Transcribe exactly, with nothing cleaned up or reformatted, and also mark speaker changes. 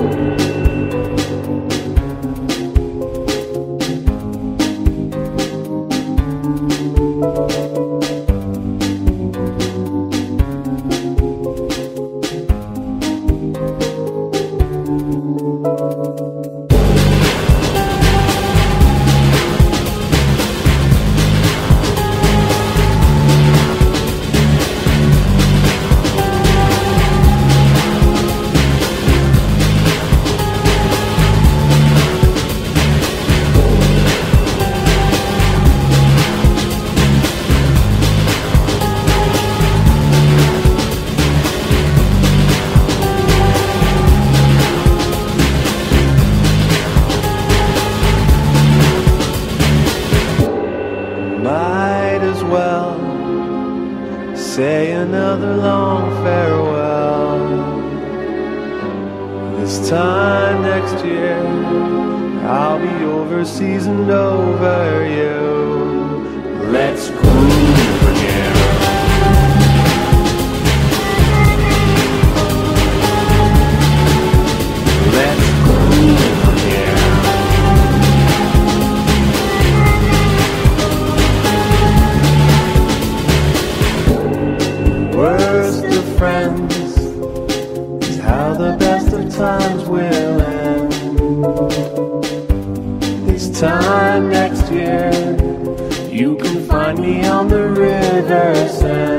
Speaker 1: Might as well say another long farewell. This time next year I'll be overseas and over you. Let's groove again. Let's groove again. Worst of friends is how the best of times will end. This time next year you can find me on the river's end.